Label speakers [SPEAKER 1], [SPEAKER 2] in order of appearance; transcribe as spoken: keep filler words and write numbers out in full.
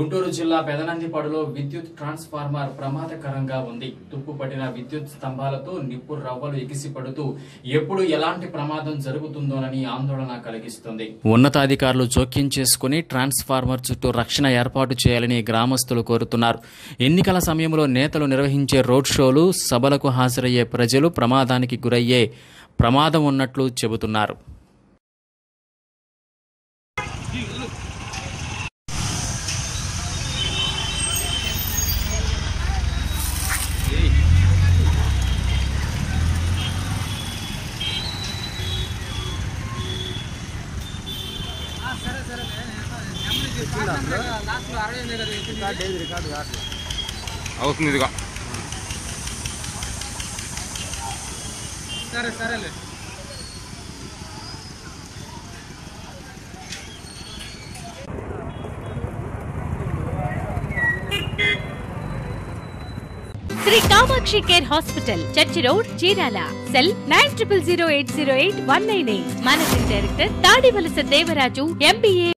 [SPEAKER 1] గుంటూరు జిల్లా పెదనందిపాడులో విద్యుత్ ట్రాన్స్ఫార్మర్ ప్రమాదకరంగా ఉంది. తుప్పు పట్టిన విద్యుత్ స్తంభాలతో నిప్పు రవ్వలు ఎగిసిపడుతూ ఎప్పుడు ఎలాంటి ప్రమాదం జరుగుతుందోనని ఆందోళన కలిగిస్తుంది. ఉన్నతాధికారులు జోక్యం చేసుకుని ట్రాన్స్ఫార్మర్ చుట్టూ రక్షణ ఏర్పాటు చేయాలని గ్రామస్తులు కోరుతున్నారు. ఎన్నికల సమయంలో నేతలు నిర్వహించే రోడ్ షోలు, సభలకు హాజరయ్యే ప్రజలు ప్రమాదానికి గురయ్యే ప్రమాదం ఉన్నట్లు చెబుతున్నారు.
[SPEAKER 2] అవుతుంది ఇదిగా
[SPEAKER 3] సరే సరేలే
[SPEAKER 4] Shri Kamakshi care hospital, church road, Chirala. Cell nine triple zero eight zero eight one nine eight. Managing director Tadivalasa Devaraju, MBA.